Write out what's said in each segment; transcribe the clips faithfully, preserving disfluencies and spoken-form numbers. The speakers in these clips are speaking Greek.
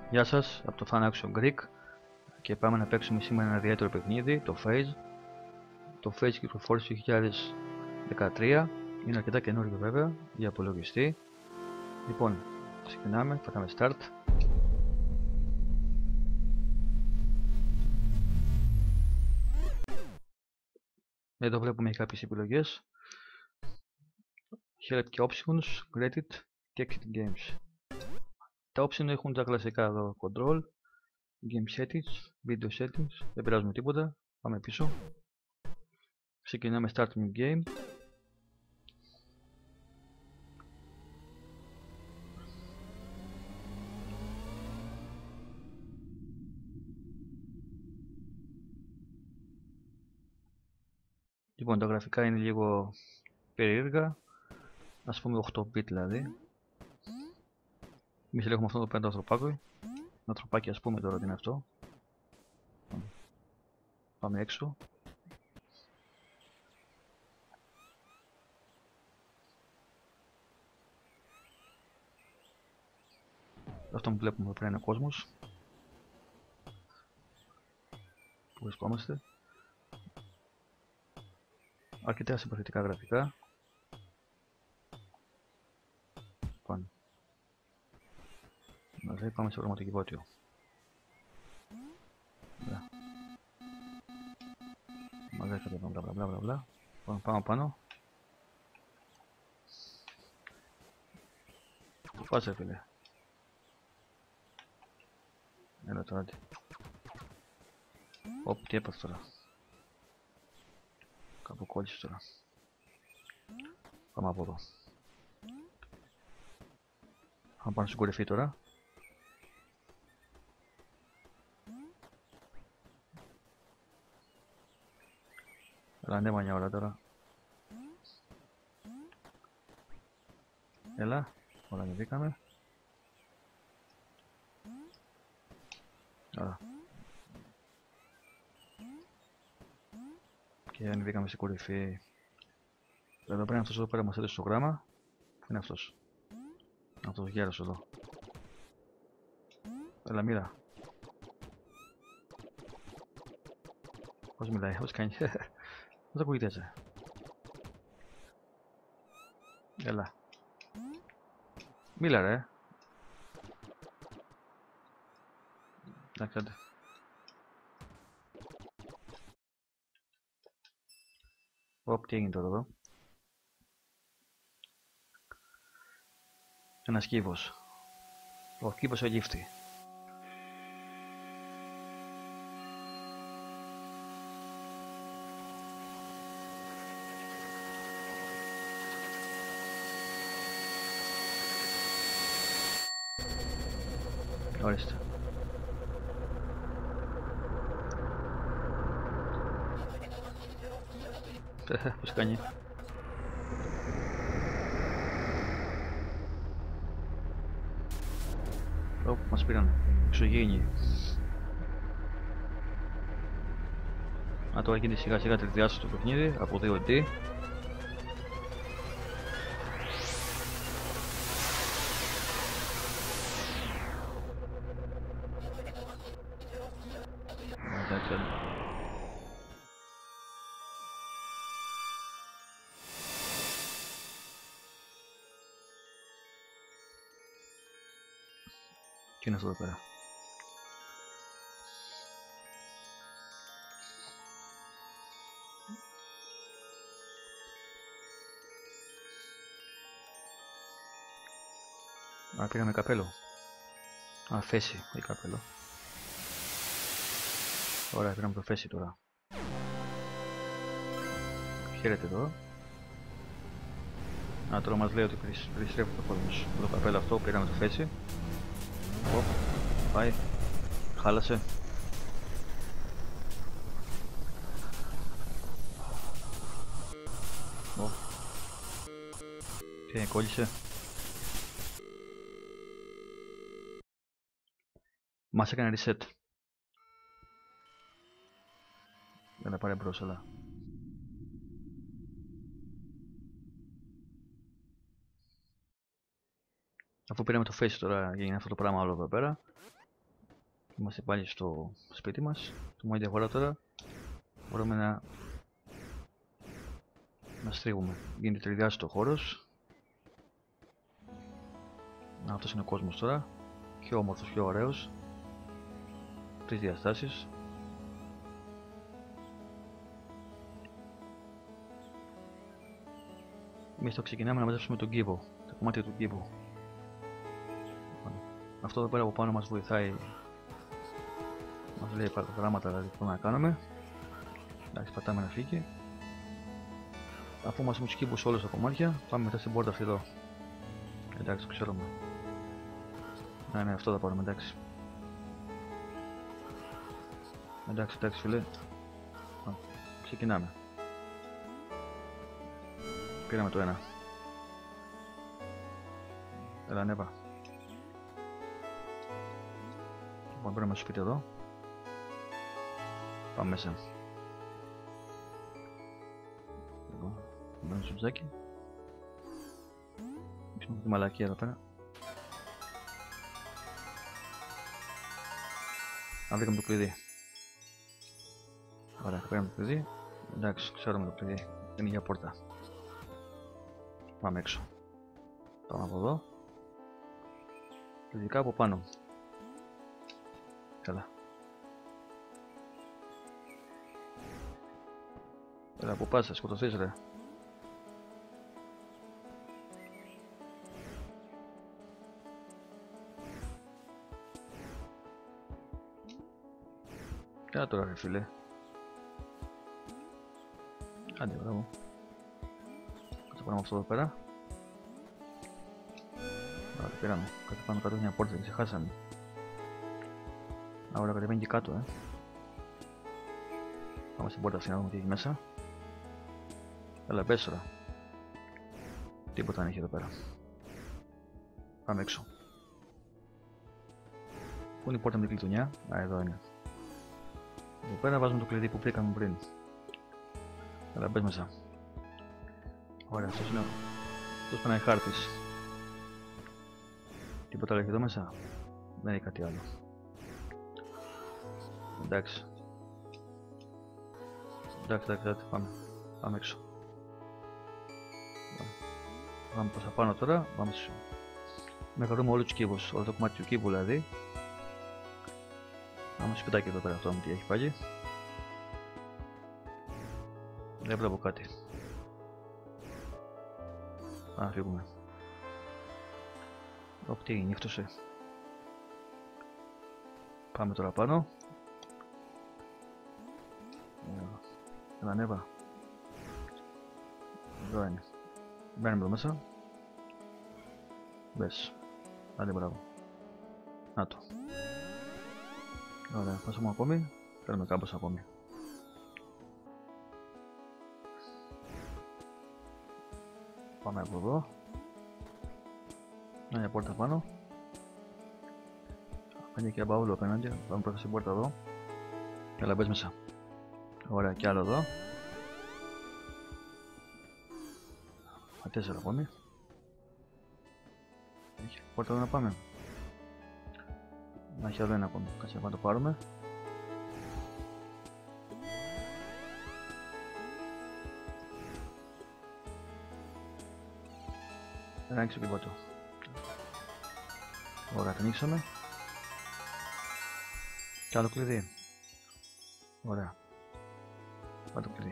Γεια σας, από το Fan Action Greek και πάμε να παίξουμε σήμερα ένα ιδιαίτερο παιχνίδι, το Phase. Το Phase κυκλοφόρησε το δύο χιλιάδες δεκατρία, είναι αρκετά καινούριο βέβαια για απολογιστή. Λοιπόν, ξεκινάμε, θα κάνουμε start. Εδώ βλέπουμε κάποιες επιλογές. Help και Options, Credit και Exit Games. Τα options έχουν τα κλασικά εδώ, Control, Game Settings, Video Settings, δεν πειράζουμε τίποτα, πάμε πίσω. Ξεκινάμε Start New Game. Λοιπόν, τα γραφικά είναι λίγο περίεργα, ας πούμε οκτώ bit δηλαδή. Εμείς ελέγχουμε αυτό το πέντε ανθρωπάκι. Ένα ανθρωπάκι, ας πούμε τώρα τι είναι αυτό. Πάμε έξω. Αυτό που βλέπουμε πρέπει να είναι ο κόσμος που βρισκόμαστε. Αρκετά συμπαθητικά γραφικά. Πάμε. Δηλαδή πάμε σε πραγματικότιο. Μαζεύεται μπλα μπλα μπλα μπλα. Πάμε πάνω πάνω. Το φάσε φίλε. Έλα τώρα τι. Οπ, τι έπαθε τώρα. Κάπου κόλλησε τώρα. Πάμε από εδώ. Θα πάμε στην κορυφή τώρα. Έλα, ανέβα μια ώρα τώρα. Έλα, όλα ανεβήκαμε. Άρα. Και ανεβήκαμε στην κορυφή. Εδώ πρέπει αυτός εδώ πέρα μας έδωσε το γράμμα. Πού είναι αυτός? Αυτός ο γέρος εδώ. Έλα, μοίρα. Πώς μιλάει, πώς κάνει. Δεν το ακούγεται έτσι. Έλα. Μίλα ρε. Εντάξει, άντε. Οπ, τι έγινε τώρα εδώ. Ένας κύβος. Ο κύβος αγύφτη. Ορίστε. Πώς κάνει. Ωπ, μας πήραν. Εξωγήινοι. Α, τώρα γίνεται σιγά σιγά τριδιάσταση το παιχνίδι από δύο ντι. Τι είναι αυτό εδώ πέρα. Α, πήραμε καπέλο. Α, φέση, όχι καπέλο. Ωραία, πήραμε το φέση τώρα. Χαίρετε εδώ. Α, τώρα μας λέει ότι περιστρέφει το κόσμος. Με το καπέλο αυτό πήραμε το φέση. Οπ, πάει. Χάλασε. Οπ. Τι είναι, κόλλησε. Μας έκανε reset. Δεν θα πάρει μπρος, αλλά. Αφού πήραμε το face τώρα, γίνει αυτό το πράγμα όλο εδώ πέρα. Είμαστε πάλι στο σπίτι μας. Το μόνο διαφορά τώρα μπορούμε να, να στρίβουμε. Γίνεται τριδιάστο ο χώρος. Αυτός είναι ο κόσμος τώρα. Πιο όμορφος, πιο ωραίος. Τρεις διαστάσεις. Εμείς το ξεκινάμε να μαζέψουμε τον κύβο, τα κομμάτια του κύβου. Αυτό εδώ πέρα από πάνω μας βοηθάει, μας λέει γράμματα δηλαδή που να κάνουμε. Εντάξει, πατάμε να φύγει. Αφού μας έχουν τους κύβους όλα τα κομμάτια, πάμε μετά στην πόρτα αυτή εδώ. Εντάξει, το ξέρουμε. Ναι, ναι, αυτό θα πάρουμε, εντάξει. Εντάξει, εντάξει φίλε. Α, ξεκινάμε. Πήραμε το ένα. Έλα, ανέβα. Λοιπόν, πήραμε στο σπίτι εδώ. Πάμε μέσα. Λοιπόν, μπαίνουμε στο τζάκι. Έχουμε τη μαλακία εδώ πέρα. Αν βρήκαμε το κλειδί. Ωραία, πήραμε το κλειδί. Εντάξει, ξέρουμε το κλειδί. Είναι για πόρτα. Πάμε έξω. Πάμε από εδώ. Ειδικά από πάνω. Καλά. Έλα, που πας, θα σκοτωθείς ρε. Κάνα τώρα ρε φίλε. Άντε, μπράβο. Κάτσε πάνω από αυτό εδώ πέρα. Άρα, το πήραμε. Κάτσε πάνω κάτω μια πόρτα, την ξεχάσαμε. Άρα κατεβαίνει και κάτω, ε. Πάμε στην πόρτα αυτή να δούμε τι έχει μέσα. Έλα, πες τώρα. Τίποτα δεν έχει εδώ πέρα. Πάμε έξω. Πού είναι η πόρτα με την κλειδονιά? Α, εδώ είναι. Εδώ πέρα βάζουμε το κλειδί που βρήκαμε πριν. Έλα, μπες μέσα. Ωραία, αυτός είναι. Αυτός περνάει χάρτης. Τίποτα άλλο έχει εδώ μέσα? Δεν έχει κάτι άλλο. Εντάξει. Εντάξει, εντάξει, εντάξει, πάμε. Πάμε έξω. Πάμε προς τα πάνω τώρα. Πάμε στους... Να βρούμε όλους τους κύβους, όλο το κομμάτι του κύβου δηλαδή. Πάμε στο σπιτάκι εδώ πέρα, αυτό μου τι έχει πάλι. Δεν βλέπω κάτι. Πάμε να φύγουμε. Ωπ, τι νύχτωσε. Πάμε τώρα πάνω. Έλα, ανέβα. Εδώ είναι. Μπαίνουμε εδώ μέσα. Μπες. Άντε, μπράβο. Να το. Ωραία, πάσαμε ακόμη. Θέλουμε κάπως ακόμη. Πάμε από εδώ. Μια πόρτα πάνω. Κάνει και αμπαούλο απέναντι. Πάμε πρώτα στην πόρτα εδώ. Έλα, μπες μέσα. Ωραία, κι άλλο εδώ. Α, τέσσερα ακόμη. Έχει πόρτα εδώ να πάμε. Να έχει άλλο ένα ακόμη. Κάτσε να το πάρουμε. Ένα έξω και ποτό. Ωραία, το ανοίξαμε. Κι άλλο κλειδί. Ωραία. Πάμε το κλειδί.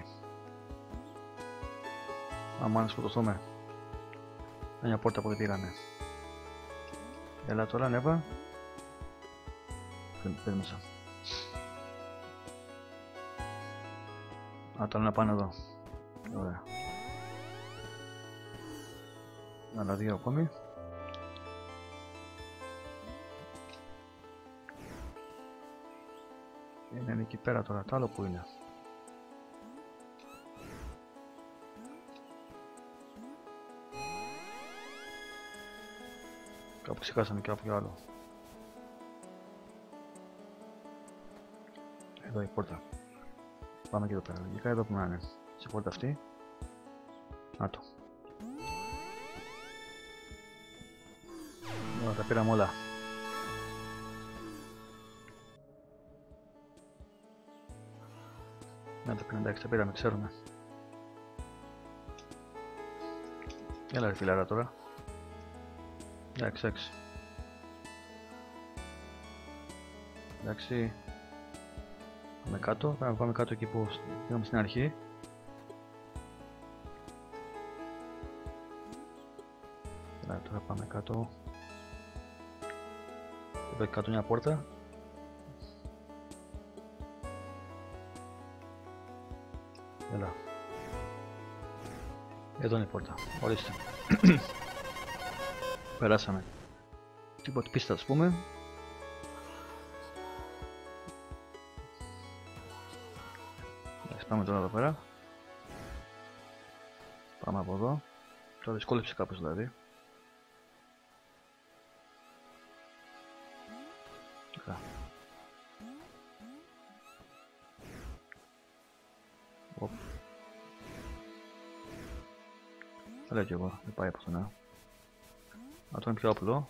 Άμα να σκοτωθούμε. Μια πόρτα που δεν πήραμε. Έλα τώρα, ανέβα. Πες μέσα. Α, τώρα να πάνε εδώ. Ωραία. Άλλα δύο ακόμη. Είναι εκεί πέρα τώρα, το άλλο που είναι. Κάπου ξεχάσαμε και κάποιο άλλο. Εδώ η πόρτα. Πάμε και εδώ πέρα. Λογικά εδώ που να είναι. Στην πόρτα αυτή. Να το. Ωραία, τα πήραμε όλα. Να το πενήντα έξι τα πήραμε, ξέρουμε. Έλα ρε φιλάρα τώρα. Εντάξει, εντάξει. Εντάξει. Πάμε κάτω, πρέπει να πάμε κάτω εκεί που πήγαμε στην αρχή. Έλα, τώρα πάμε κάτω. Εδώ κάτω μια πόρτα. Έλα. Εδώ είναι η πόρτα. Ορίστε. Περάσαμε. Τίποτα πίστα ας πούμε. Εντάξει, πάμε τώρα εδώ πέρα. Πάμε από εδώ. Τώρα δυσκόλεψε κάπως δηλαδή. Καλά. Οπ. Θα λέω κι εγώ, δεν πάει από πουθενά. Αυτό είναι πιο απλό.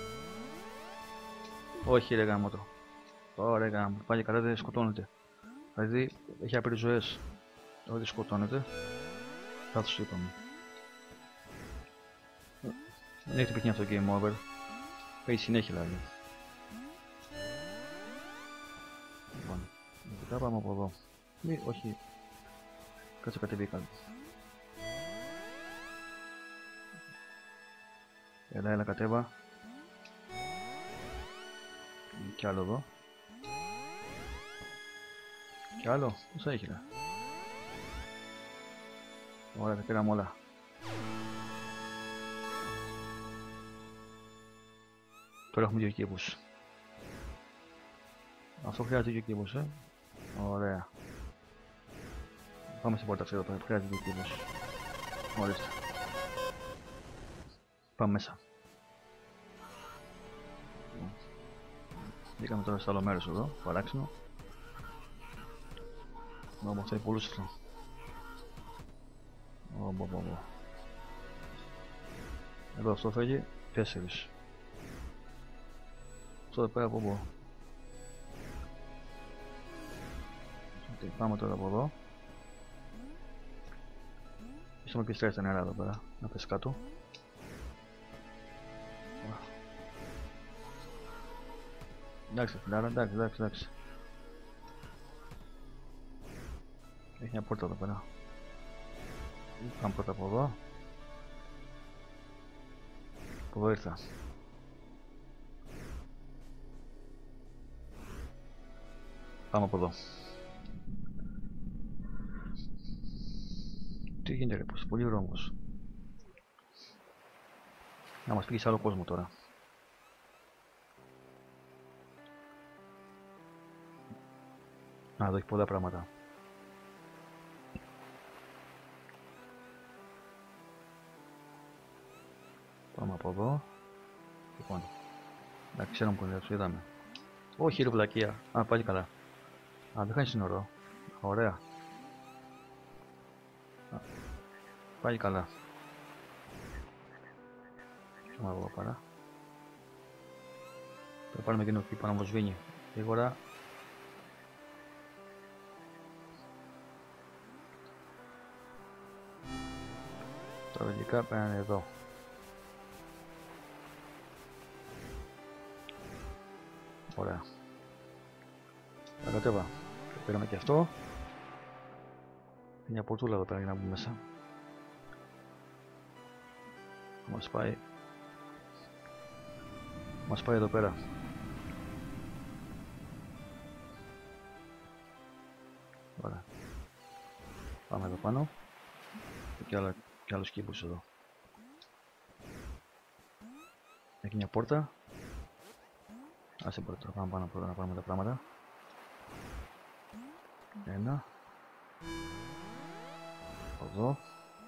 Όχι ρε γάμο το. Ωραία γάμο, πάει καλά, δεν σκοτώνεται. Δηλαδή έχει άπειρες ζωές. Όχι δεν σκοτώνεται. Λάθος είπαμε. Δεν έχει τυπηθεί αυτό το game over. Έχει συνέχεια δηλαδή. Λοιπόν, μετά πάμε από εδώ. Μη, όχι. Κάτσε κατεβήκα. Έλα, έλα, κατέβα. Κι άλλο εδώ. Κι άλλο, πόσα έχει ρε. Ωραία, τα πήραμε όλα. Τώρα έχουμε δύο κύβους. Αυτό χρειάζεται δύο κύβους, ε. Ωραία. Πάμε στην πόρτα ξέρω, χρειάζεται δύο κύβους. Ορίστε. Πάμε μέσα. Μπήκαμε τώρα στο άλλο μέρος εδώ, παράξενο. Όμως αυτό είναι πολύ σωστό. Ωμπωμπωμπω. Εδώ αυτό φεύγει τέσσερις. Αυτό εδώ πέρα από εδώ. Okay, πάμε τώρα από εδώ. Είσαι με πιστρέφει τα νερά εδώ πέρα, να πες κάτω. Εντάξει φιλάρα, εντάξει, εντάξει, εντάξει. Έχει μια πόρτα εδώ πέρα. Πάμε πρώτα από εδώ. Από εδώ ήρθα. Πάμε από εδώ. Τι γίνεται ρε, πως πολύ δρόμος. Να μας πήγε σε άλλο κόσμο τώρα. Α, εδώ έχει πολλά πράγματα. Πάμε από εδώ. Λοιπόν. Εντάξει, ξέρουμε που είναι, το είδαμε. Όχι, ρε βλακεία. Α, πάλι καλά. Α, δεν χάνει σύνορο. Ωραία. Α, πάλι καλά. Πάμε από εδώ πέρα. Θα πάρουμε εκείνο εκεί πάνω από το σβήνει. Γρήγορα. Τα λογικά πέρανε εδώ. Ωραία. Τα κατέβα. Το πήραμε και αυτό. Μια πορτούλα εδώ πέρα για να μπούμε μέσα. Μας πάει. Μας πάει εδώ πέρα. Ωραία. Πάμε εδώ πάνω. Και, άλλα, και άλλους κύμπους εδώ. Έχει μια πόρτα. Άσε πρώτα, πάμε πάνω πρώτα να πάρουμε τα πράγματα. Ένα. Εδώ.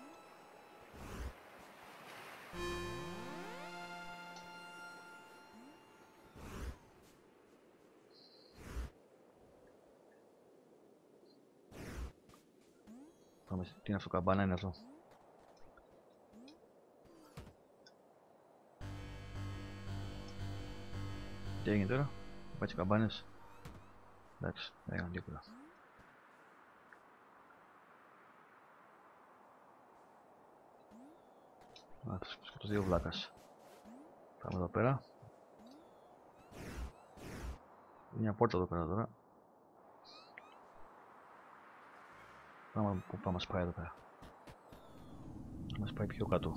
Πάμε, τι είναι αυτό, καμπάνα είναι αυτό. Τι έγινε τώρα, πάει τις καμπάνες. Εντάξει, δεν έγιναν τίποτα. Α, το δύο βλάκας. Πάμε εδώ πέρα. Μια πόρτα εδώ πέρα τώρα. Πάμε που θα μας πάει εδώ πέρα. Θα μας πάει πιο κάτω.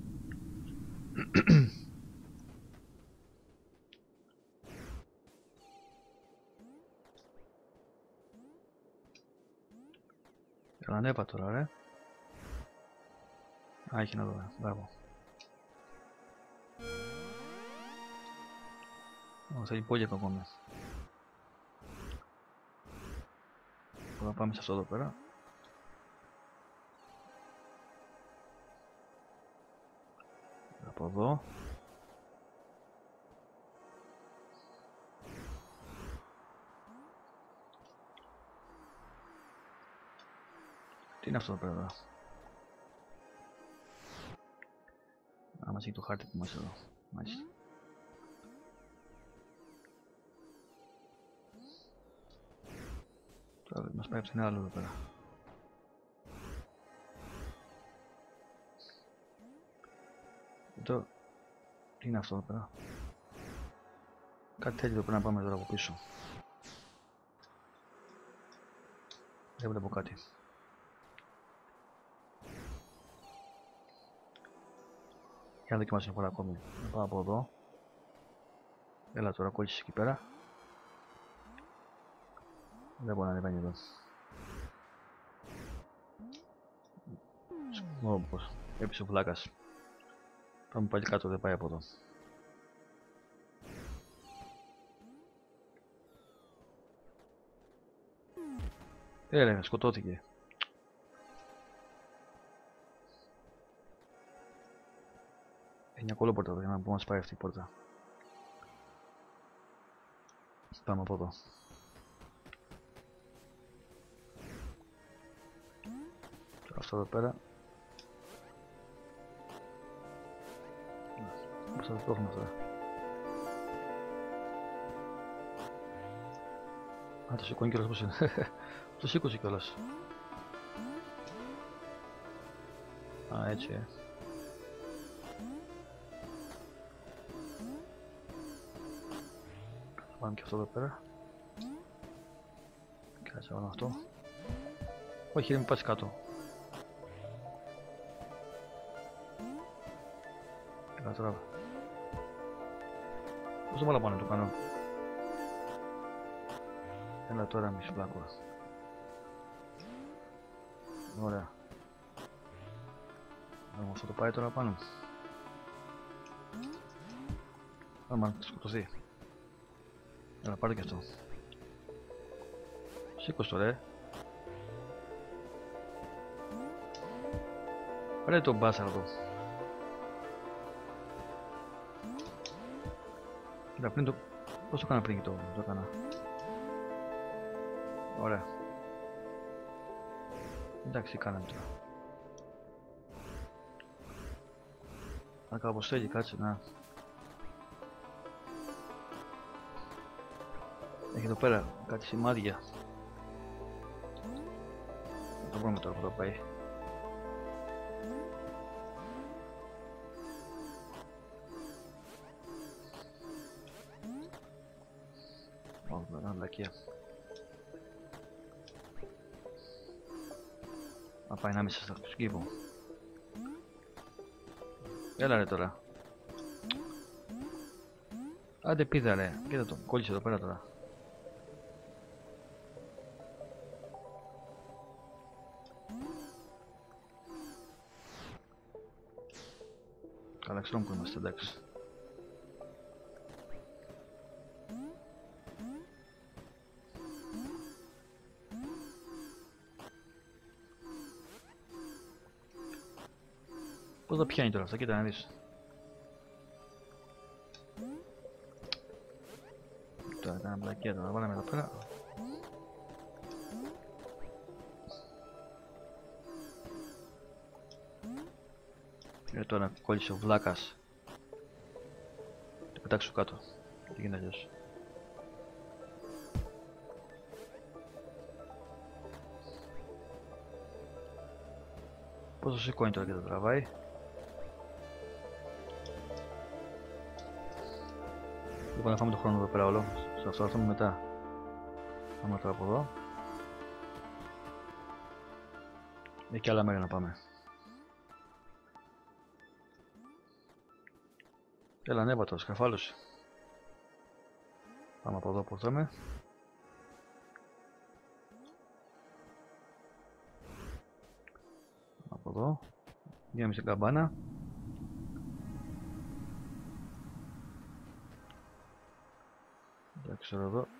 Ανέβα τώρα, ρε. Α, έχει να δω, μπράβο. Ω, θέλει υπόγειο ακόμη. Τώρα πάμε σε αυτό εδώ πέρα. Από εδώ. Τι είναι αυτό εδώ πέρα? Α, μας έχει το χάρτη που μας εδώ. Μάλιστα. Τώρα μας πάει από την άλλη εδώ πέρα. Εδώ. Τι είναι αυτό εδώ πέρα? Κάτι τέτοιο εδώ πέρα να πάμε τώρα από πίσω. Δεν βλέπω κάτι. Για να δοκιμάσω μια φορά ακόμη. Να πάω από εδώ. Έλα τώρα, κόλλησες εκεί πέρα. Δεν μπορεί να ανεβαίνει εδώ. Όπως έπεισε ο βλάκας. Πάμε πάλι κάτω, δεν πάει από εδώ. Έλα, σκοτώθηκε. Έχει μια κολόπορτα εδώ για να μπορούμε να μας πάει αυτή η πόρτα. Πάμε από εδώ. Τώρα αυτό εδώ πέρα. Πώς θα το έχουμε τώρα? Α, το σηκώνει κιόλας πώς είναι. Το σήκωσε κιόλας. Α, έτσι, ε. Πάμε και αυτό εδώ πέρα. Κάτσε όλο αυτό. Όχι, δεν μην πας κάτω. Έλα τώρα. Πώς το βάλα πάνω να το κάνω? Έλα τώρα, μισή πλάκο. Ωραία. Άμα αυτό το πάει τώρα πάνω. Άμα σκοτωθεί. Έλα, πάρε και αυτό. Σήκως το ρε. Ρε τον μπάσαρδο. Κοίτα, πριν το... Πώς το έκανα πριν και το, το έκανα? Ωραία. Εντάξει, τι κάναμε τώρα? Να κάπως θέλει, κάτσε να... Έχει εδώ πέρα κάτι σημάδια. Δεν το βρούμε τώρα που το πάει. Ω, μεγάλη λακία. Να πάει να μέσα στον κήπο. Έλα ρε τώρα. Άντε πίδα ρε. Κοίτα το, κόλλησε εδώ πέρα τώρα. Καλά, ξέρω που είμαστε, εντάξει. Πώς θα πιάνει τώρα αυτά, κοίτα να δεις. Τώρα έκανα μπλακία, τώρα βάλαμε εδώ πέρα. Και τώρα κόλλησε ο βλάκας. Το πετάξω κάτω. Τι γίνεται αλλιώς? Πώς το σηκώνει τώρα και το τραβάει? Λοιπόν, να φάμε το χρόνο εδώ πέρα όλο. Σε αυτό έρθουμε μετά. Πάμε τώρα από εδώ. Έχει και άλλα μέρη να πάμε. Έλα, ανέβα τώρα, σκαφάλωση. Πάμε από εδώ που ήρθαμε. Από εδώ. Βγαίνουμε στην καμπάνα. Εντάξει, τώρα εδώ.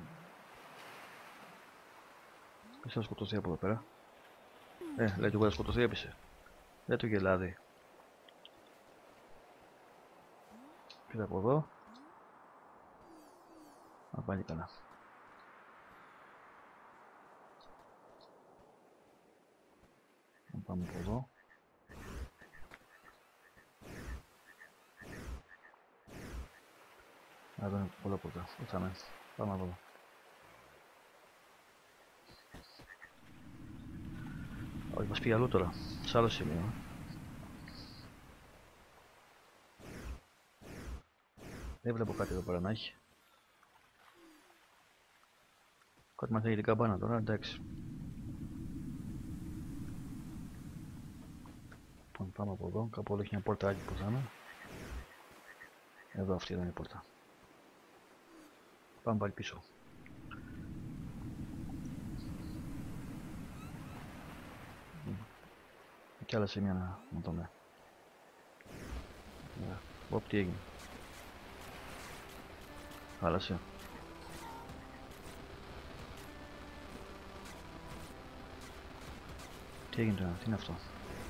Πες να σκοτωθεί από εδώ πέρα. Ε, λέει του εγώ να σκοτωθεί, έπεισε. Δεν το γελάδι. Κοίτα από εδώ. Να πάλι καλά. Να πάμε από εδώ. Α, εδώ είναι πολλά ποτά. Ήρθαμε. Πάμε από εδώ. Όχι, μας πήγε αλλού τώρα. Σε άλλο σημείο. Δεν βλέπω κάτι εδώ πέρα να έχει. Κάτι μας έχει την καμπάνα τώρα, εντάξει. Λοιπόν, πάμε από εδώ. Κάπου όλο έχει μια πόρτα άλλη που θα είναι. Εδώ αυτή ήταν η πόρτα. Πάμε πάλι πίσω. Και άλλα σημεία να, να δούμε. Οπ, τι έγινε. Χάλασε. Τι έγινε τώρα, τι είναι αυτό.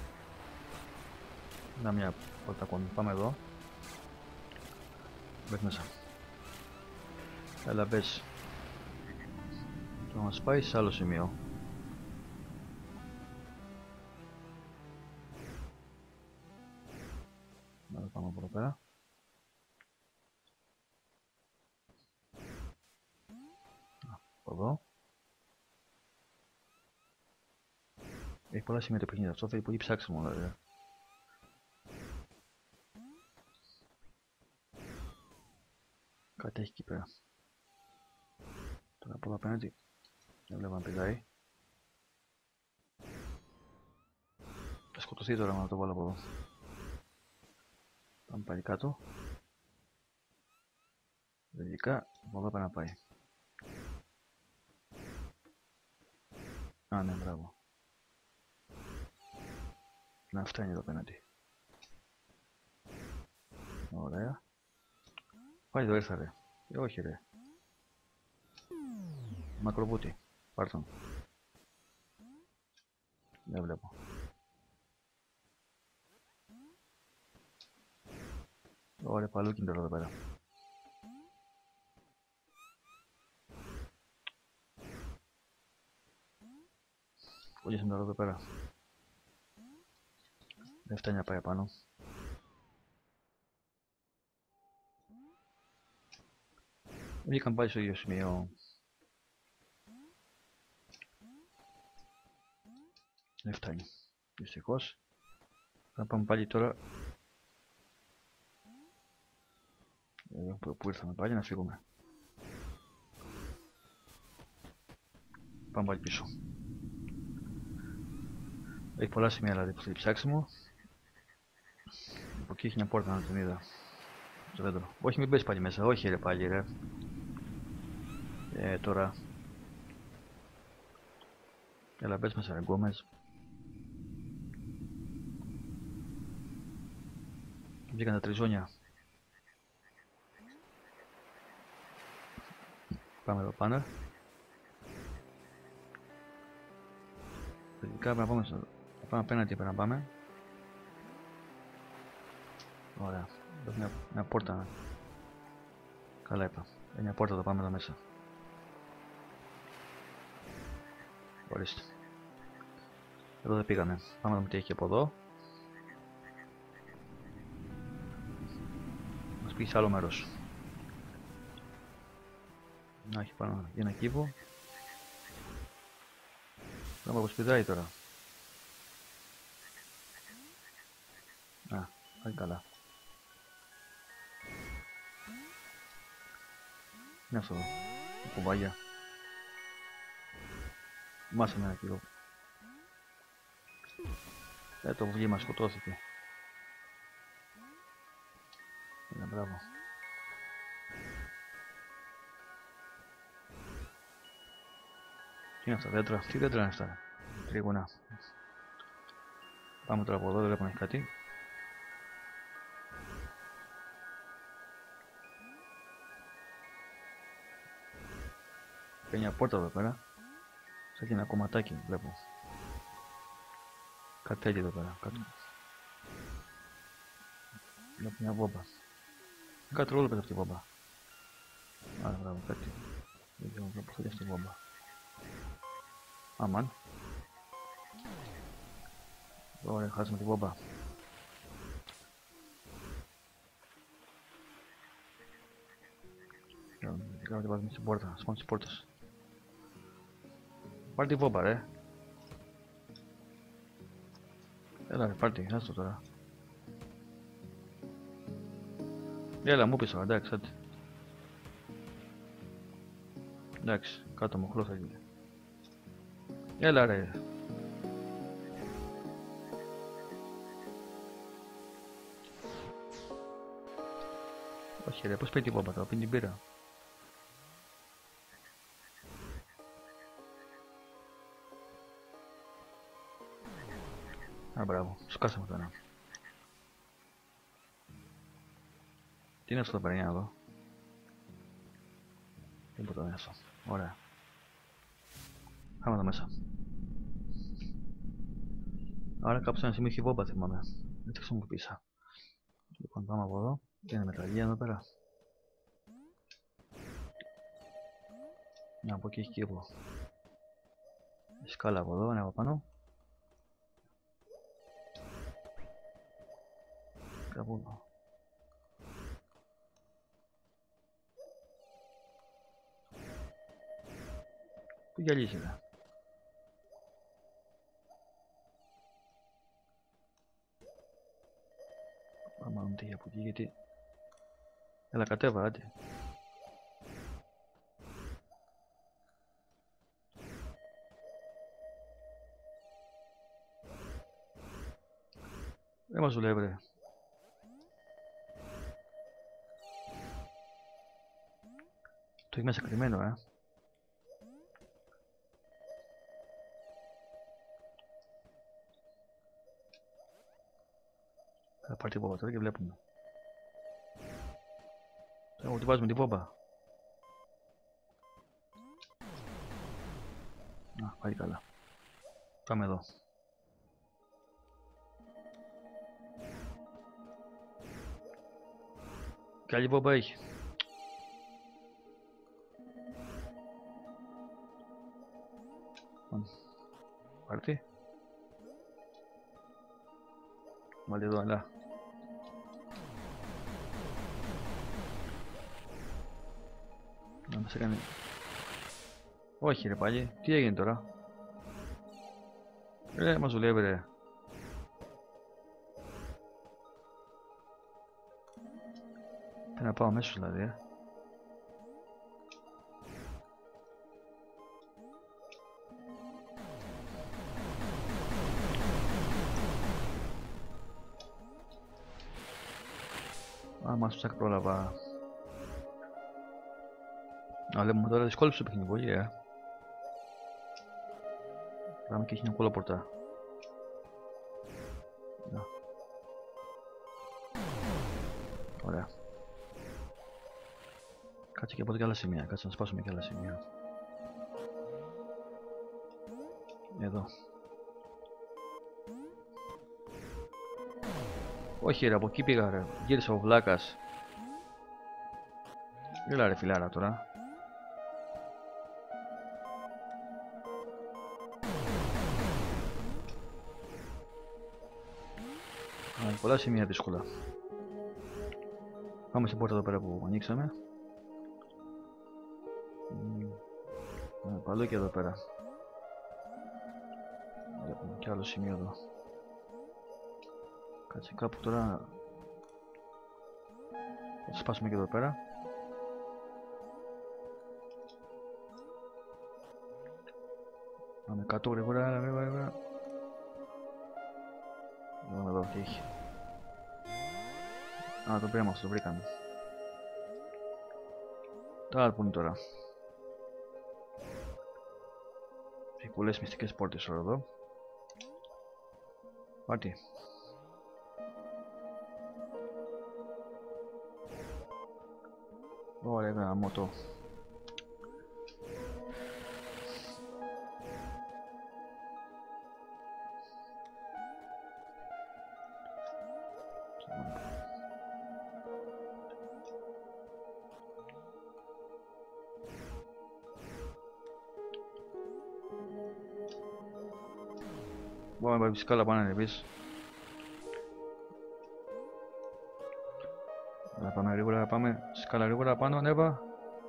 Να μια πόρτα ακόμη. Πάμε εδώ. Μπες μέσα. Έλα μπες. Θα μας πάει σε άλλο σημείο. Να πάμε από εδώ πέρα. Από εδώ. Έχει πολλά σημεία το παιχνίδι αυτό, θέλει πολύ ψάξιμο δηλαδή. Κάτι έχει εκεί πέρα. Τώρα από εδώ απέναντι δεν βλέπω να πηδάει. Θα σκοτωθεί τώρα να το βάλω από εδώ. Πάμε πάλι κάτω. Λογικά από εδώ πέρα να πάει. Α, ναι, μπράβο. Να φτάνει εδώ απέναντι. Ωραία. Πάλι εδώ ήρθα ρε. Ε, όχι ρε. Μακροβούτι. Πάρ' τον. Δεν βλέπω. Ωραία, παλούκι είναι τώρα εδώ πέρα. Πολύ είναι τώρα εδώ πέρα. Δεν φτάνει να πάει απάνω. Βγήκαν πάλι στο ίδιο σημείο. Δεν φτάνει. Δυστυχώς. Θα πάμε πάλι τώρα. Εδώ που ήρθαμε πάλι να φύγουμε. Πάμε πάλι πίσω. Έχει πολλά σημεία δηλαδή που θέλει ψάξιμο. Από εκεί έχει μια πόρτα να την είδα. Στο δέντρο. Όχι, μην πες πάλι μέσα. Όχι ρε πάλι ρε. Ε, τώρα. Έλα μπες μέσα ρε γκόμες. Βγήκαν τα τριζόνια. Πάμε εδώ πάνω. Τελικά πρέπει να πάμε, στο... να πάμε απέναντι, πρέπει να πάμε. Ωραία. Εδώ μια, μια πόρτα. Καλά είπα. Είναι μια πόρτα, εδώ πάμε εδώ μέσα. Ορίστε. Εδώ δεν πήγαμε. Πάμε να δούμε τι έχει από εδώ. Μας πήγε σε άλλο μέρος. Να έχει πάνω για ένα κύβο. Θα μου αποσπιδάει τώρα. Α, πάει καλά. Είναι αυτό εδώ. Κουβάγια. Μάσαμε ένα κιλό. Ε, το βγήμα σκοτώθηκε. Είναι μπράβο. Τι είναι αυτά, δέντρα, τι δέντρα είναι αυτά, τρίγωνα. Πάμε τώρα από εδώ, δεν βλέπουμε κάτι. Έχει μια πόρτα εδώ πέρα. Σαν και ένα κομματάκι βλέπω. Κάτι τέτοιο εδώ πέρα, κάτι. Βλέπω μια βόμπα. Κάτι ρόλο πέτει αυτή η βόμπα. Άρα, μπράβο, κάτι. Δεν ξέρω πού θα αυτή η βόμπα. Αμάν. Ωραία, χάσαμε τη βόμπα. Δεν κάνω τι βάζουμε στην πόρτα, σπάνω στις πόρτες. Πάρ' τη βόμπα ρε. Έλα ρε, πάρ' τη, άστο τώρα. Έλα, μου πεις, εντάξει, άντε. Εντάξει, κάτω μου χρόνο θα γίνει. Έλα ρε. Όχι ρε, πώς παίρνει την βόμπα τώρα, πίνει την πύρα. Α, μπράβο, σκάσαμε το ένα. Τι είναι αυτό το περνιά εδώ. Τίποτα μέσα. Ωραία. Πάμε εδώ μέσα. Άρα κάπου σε ένα σημείο έχει βόμπα, θυμάμαι. Δεν τη χρησιμοποίησα. Λοιπόν, πάμε από εδώ. Τι είναι μεταλλεία εδώ πέρα. Να, από εκεί έχει κύκλο. Σκάλα από εδώ, είναι από πάνω. Κάπου εδώ. Πού γυαλίζεται. Πάμε να δούμε τι έχει από εκεί, γιατί... Έλα, κατέβα, άντε. Δεν μας δουλεύει ρε. Το έχει μέσα κρυμμένο, ε. Θα πάρει την βόμπα τώρα και βλέπουμε. Εγώ τη βάζουμε την βόμπα. Να, πάει καλά. Πάμε εδώ. Και άλλη βόμπα έχει. Πάρτι. Βάλει εδώ, αλλά. Να μας έκανε. Όχι ρε πάλι, τι έγινε τώρα. Ρε μας δουλεύει ρε. Πρέπει να πάω αμέσως δηλαδή ε. Α, μας ψάχνει πρόλαβα. Α, λέμε τώρα δυσκόλεψε το παιχνίδι πολύ, ε. Πάμε και έχει μια κολόπορτα. Να. Ωραία. Κάτσε και από και άλλα σημεία, κάτσε να σπάσουμε και άλλα σημεία. Εδώ. Όχι ρε, από εκεί πήγα ρε, γύρισα ο βλάκας. Έλα ρε φιλάρα τώρα. Α, πολλά σημεία δύσκολα. Πάμε στην πόρτα εδώ πέρα που ανοίξαμε. Παλό και εδώ πέρα. Βλέπουμε και άλλο σημείο εδώ. Κάτσε κάπου τώρα. Θα σπάσουμε και εδώ πέρα. Πάμε κάτω γρήγορα, γρήγορα, γρήγορα. Δούμε εδώ τι έχει. Α, το πήραμε αυτό, το βρήκαμε. Τώρα που είναι τώρα. Έχει πολλές μυστικές πόρτες τώρα εδώ. Πάτη. Ωραία, γάμο το. Πάμε με σκάλα πάνω ανεβείς. Να πάμε γρήγορα, πάμε σκάλα γρήγορα πάνω, ανέβα.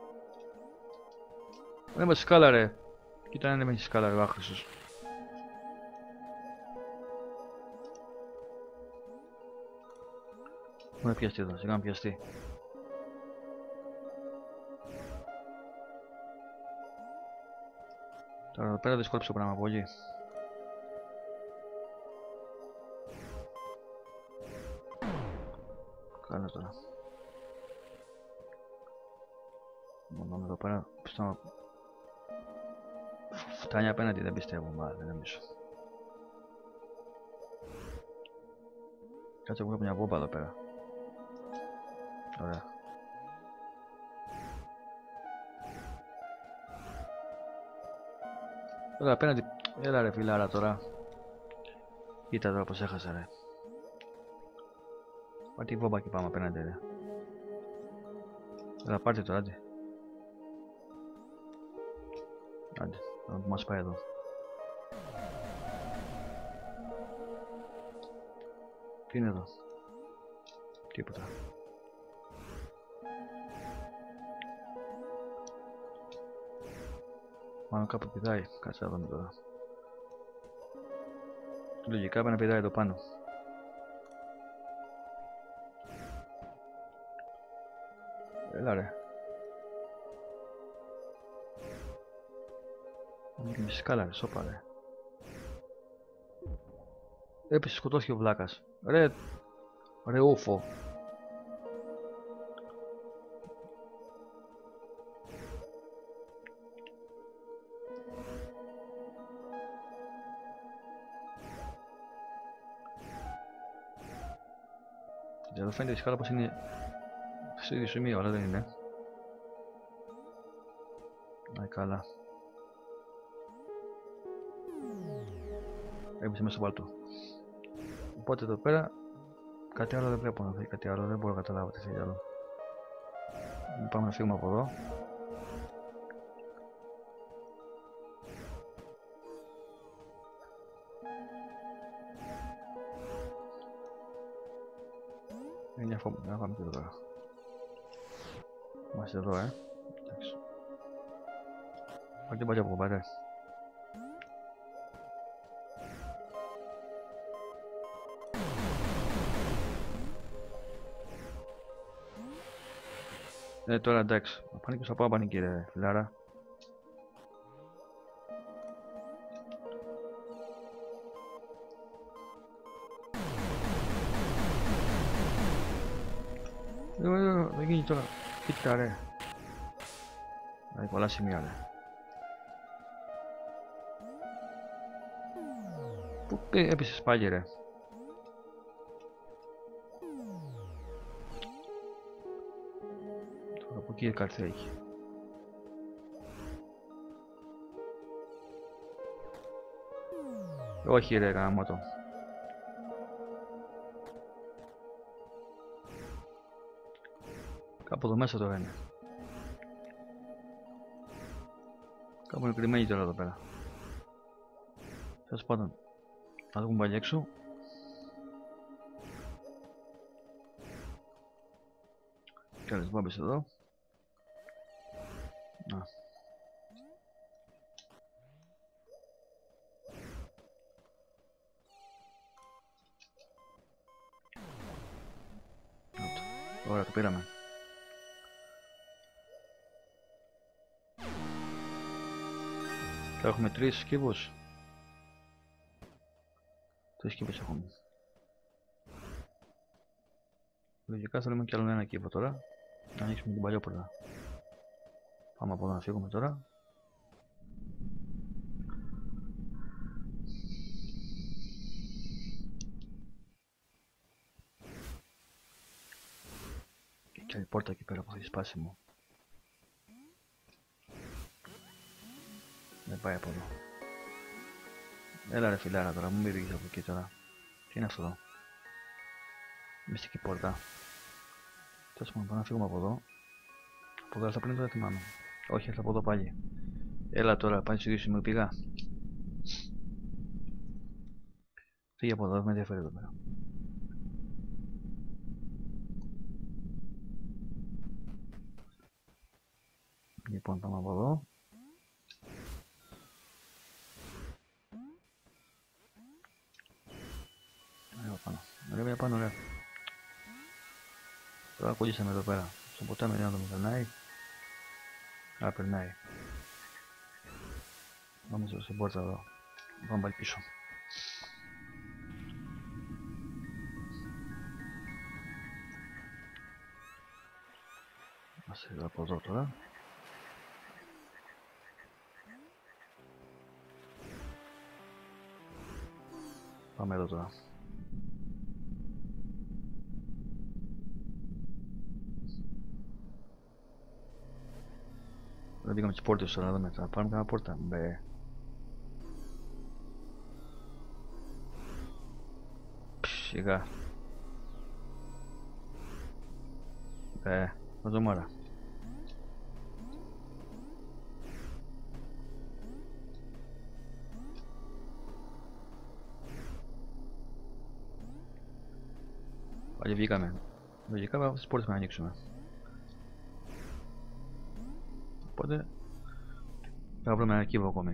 Ανέβα σκάλα ρε. Κοίτα αν ανέβαινε σκάλα ρε άχρηστος. Μου να πιαστεί εδώ, σιγά να πιαστεί. Τώρα εδώ πέρα δυσκόλεψε το πράγμα πολύ. Καλά τώρα. Μόνο εδώ πέρα πιστεύω. Φτάνει απέναντι, δεν πιστεύω, μα δεν νομίζω. Κάτσε εγώ μια βόμβα εδώ πέρα. Ωραία. Έλα απέναντι, έλα ρε φιλάρα τώρα. Κοίτα τώρα πως έχασα ρε. Πάρ' τη βόμβα και πάμε απέναντι ρε. Έλα πάρτε το, άντε. Άντε, να δούμε που μας πάει εδώ. Τι είναι εδώ? Τίποτα. Μάλλον κάπου πηδάει, κάτσε να δούμε τώρα. Λογικά πρέπει να πηδάει εδώ πάνω. Έλα ρε. Είναι και μισή σκάλα ρε, σώπα ρε. Έπεσε, σκοτώθηκε ο βλάκας. Ρε, ρε ούφο. Εδώ φαίνεται η σκάλα πως είναι σε ίδιο σημείο, αλλά δεν είναι. Να καλά. Έπεσε μέσα στο παλτό. Οπότε εδώ πέρα κάτι άλλο δεν βλέπω να δει, κάτι άλλο δεν μπορώ να καταλάβω τι θέλει άλλο. Πάμε να φύγουμε από εδώ. Είναι μια φόμπα, να πάμε και εδώ πέρα. Είμαστε εδώ, ε. Εντάξει. Πάρε την παλιά από κομπάρε. Ε, τώρα εντάξει. Θα πάνε και στο πάμπανι κύριε φιλάρα. Δεν γίνει τώρα. Κοίτα ρε. Έχει πολλά σημεία ρε. Πού έπεσες πάλι ρε. Τώρα από εκεί κάτι έχει. Όχι ρε γάμο το. Κάπου εδώ μέσα τώρα είναι. Κάπου είναι κρυμμένοι τώρα εδώ πέρα. Τέλος πάντων, να δούμε πάλι έξω. Και άλλες μπάμπες εδώ. Να. Ωραία, το πήραμε. Θα έχουμε τρεις κύβους. Τρεις κύβους έχουμε. Λογικά θέλουμε κι άλλο ένα κύβο τώρα. Να ανοίξουμε την παλιόπορτα. Πάμε από εδώ να φύγουμε τώρα. Και άλλη πόρτα εκεί πέρα που έχει σπάσιμο. Δεν πάει από εδώ. Έλα ρε φιλάρα τώρα, μου μυρίγεις από εκεί τώρα. Τι είναι αυτό εδώ? Μυστική πόρτα. Τέλος πάντων, πάμε να φύγουμε από εδώ. Από εδώ θα πριν το θυμάμαι. Όχι, έρθω από εδώ πάλι. Έλα τώρα, πάει στο ίδιο σημείο πήγα. Φύγε από εδώ, δεν με ενδιαφέρει εδώ πέρα. Λοιπόν, πάμε από εδώ. Ωραία πάνω. Ωραία πάνω, ωραία. Τώρα κολλήσαμε εδώ πέρα. Στο ποτάμι δεν θα το περνάει. Α, περνάει. Πάμε στην πόρτα εδώ. Πάμε πάλι πίσω. Είμαστε εδώ από εδώ τώρα. Πάμε εδώ τώρα. Δεν πήγαμε τις πόρτες τώρα, να δούμε. Θα πάρουμε κάνα πόρτα. Μπε. Σιγά. Μπε. Μαζομάρα. Πάλι βγήκαμε. Λογικά αυτές τις πόρτες να ανοίξουμε. Οπότε θα βρούμε ένα κύβο ακόμη.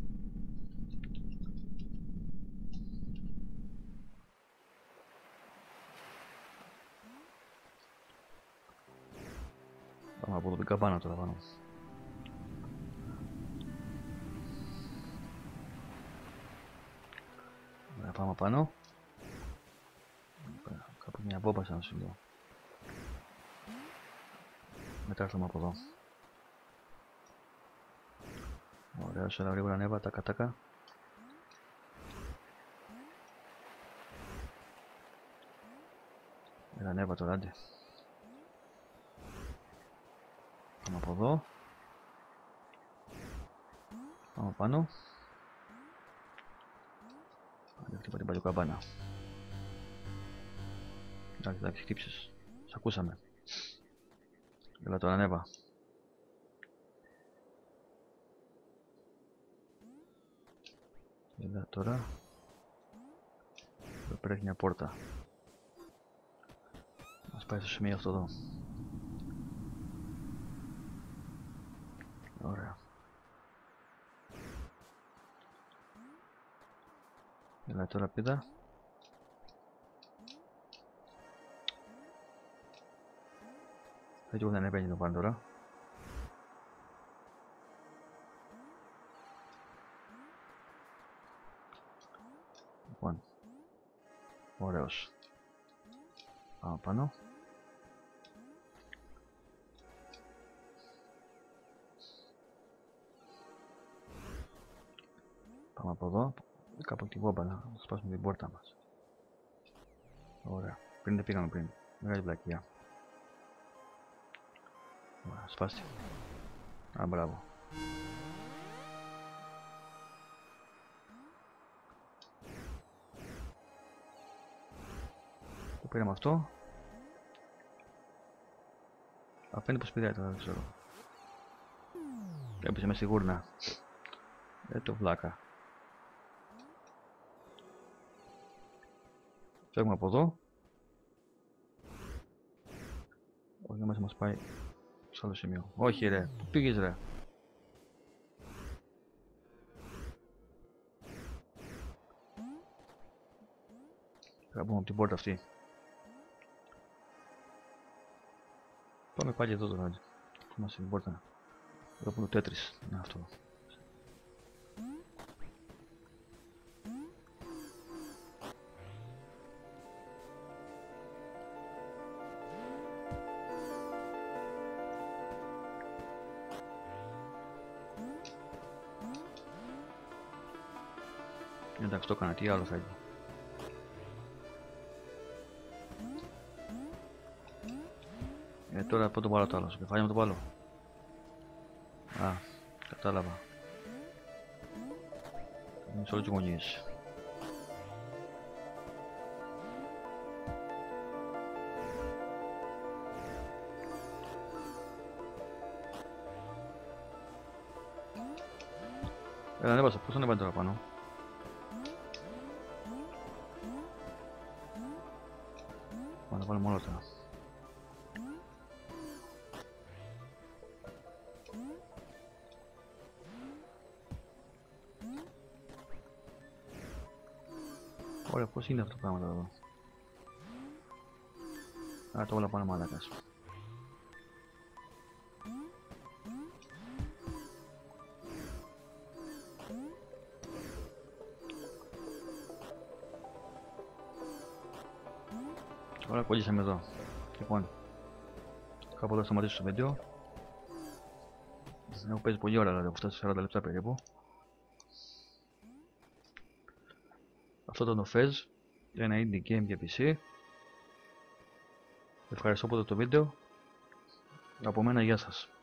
Πάμε από εδώ την καμπάνα τώρα πάνω. Ωραία, πάμε πάνω. Κάπου μια μπόμπα σαν σου λέω. Μετά έρθουμε από εδώ. Ωραία, σε ένα γρήγορα ανέβα, τάκα τάκα. Έλα ανέβα τώρα, άντε. Πάμε από εδώ. Πάμε πάνω. Άντε, χτύπα την παλιοκαμπάνα. Εντάξει, εντάξει, χτύψες. Σ' ακούσαμε. Έλα τώρα ανέβα. Έλα τώρα. Εδώ πέρα έχει μια πόρτα. Μας πάει στο σημείο αυτό εδώ. Ωραία. Έλα τώρα πίδα. Έτσι δεν ανεβαίνει το πάνω τώρα. Λοιπόν. Ωραίος. Πάμε πάνω. Πάμε από εδώ. Κάπου την βόμπα να σπάσουμε την πόρτα μας. Ωραία. Πριν δεν πήγαμε πριν. Μεγάλη βλακιά. Ωραία, σπάστη. Α, μπράβο. Το πήραμε αυτό. Απέναντι πως πηδάει τώρα, δεν ξέρω. Έπαιζε μες στη γούρνα. Ε, το βλάκα. Φεύγουμε από εδώ. Όχι, μέσα μας πάει σε άλλο σημείο. Όχι ρε, πού πήγες ρε. Θα μπούμε από την πόρτα αυτή. Πάμε πάλι εδώ τώρα. Είμαστε στην πόρτα. Εδώ που είναι το τέτρις. Να αυτό. Εντάξει, το έκανα, τι άλλο θα έχει. Ε, τώρα πού το βάλω το άλλο, στο κεφάλι μου το βάλω. Α, κατάλαβα. Είναι σε όλες τις γωνίες. Έλα, ανέβασα, πώς ανέβανε τώρα πάνω. Πάμε να βάλουμε όλα τώρα. Ωραία, πώς είναι αυτό το πράγμα εδώ. Α, το όλα πάνω μαλάκας. Ωραία, κολλήσαμε εδώ. Λοιπόν, κάπου εδώ σταματήσω το βίντεο. Έχω παίζει πολύ ώρα, δηλαδή, έχω φτάσει σαράντα λεπτά περίπου. Αυτό ήταν το Fez, ένα indie game για πι σι. Ευχαριστώ που είδατε το βίντεο. Από μένα, γεια σας.